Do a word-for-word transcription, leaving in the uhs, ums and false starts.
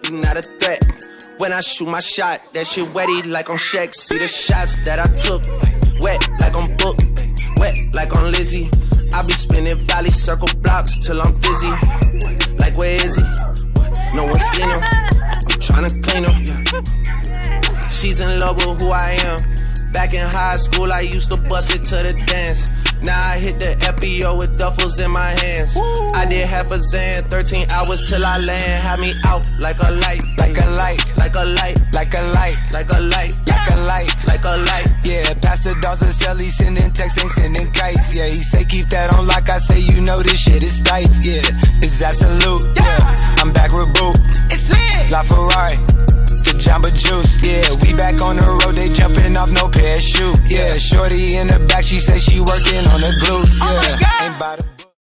you not a threat. When I shoot my shot, that shit wetty like on Shaq. See the shots that I took, wet like on Book, wet like on Lizzie. I be spinning valley circle blocks till I'm dizzy. Like where is he? No one seen him. I'm tryna clean him. She's in love with who I am. Back in high school, I used to bust it to the dance. Now I hit the F B O with duffels in my hands. Woo. I did half a Zan, thirteen hours till I land. Had me out like a light, like a light, like a light, like a light, like a light, like a light, like a light. Yeah, Pastor Dawson sell, he sending texts, ain't sending kites. Yeah, he say keep that on like I say, you know this shit is tight. Yeah, it's absolute. Yeah, I'm back with Boot. It's lit. La Ferrari. The Jamba Juice, yeah, we back on the road, they jumping off no parachute, yeah, shorty in the back, she say she working on the glutes, yeah, oh my God. Ain't by the